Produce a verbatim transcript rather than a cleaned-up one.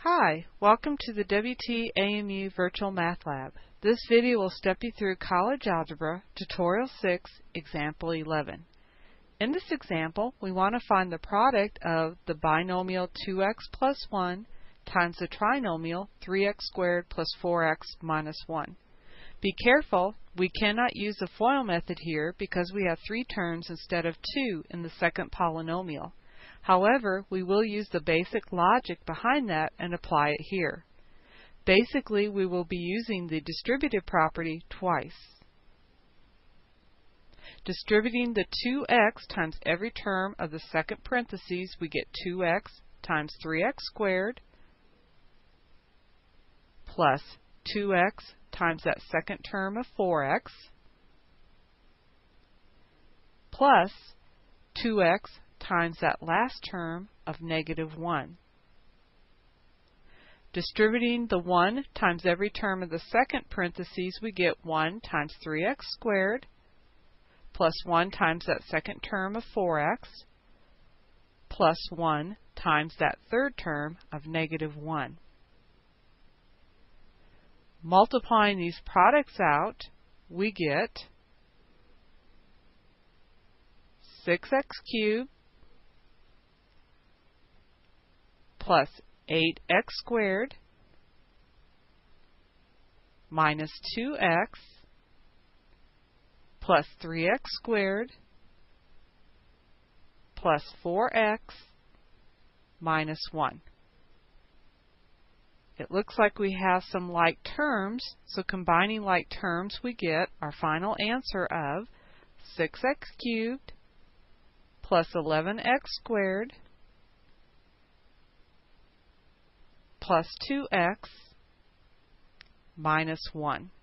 Hi, welcome to the W T A M U Virtual Math Lab. This video will step you through College Algebra, Tutorial six, Example eleven. In this example, we want to find the product of the binomial two x plus one times the trinomial three x squared plus four x minus one. Be careful, we cannot use the FOIL method here because we have three terms instead of two in the second polynomial. However, we will use the basic logic behind that and apply it here. Basically, we will be using the distributive property twice. Distributing the two x times every term of the second parentheses, we get two x times three x squared plus two x times that second term of four x plus two x times that last term of negative one. Distributing the one times every term of the second parentheses, we get one times three x squared plus one times that second term of four x plus one times that third term of negative one. Multiplying these products out, we get six x cubed plus eight x squared minus two x plus three x squared plus four x minus one. It looks like we have some like terms, so combining like terms we get our final answer of six x cubed plus eleven x squared plus two x minus one.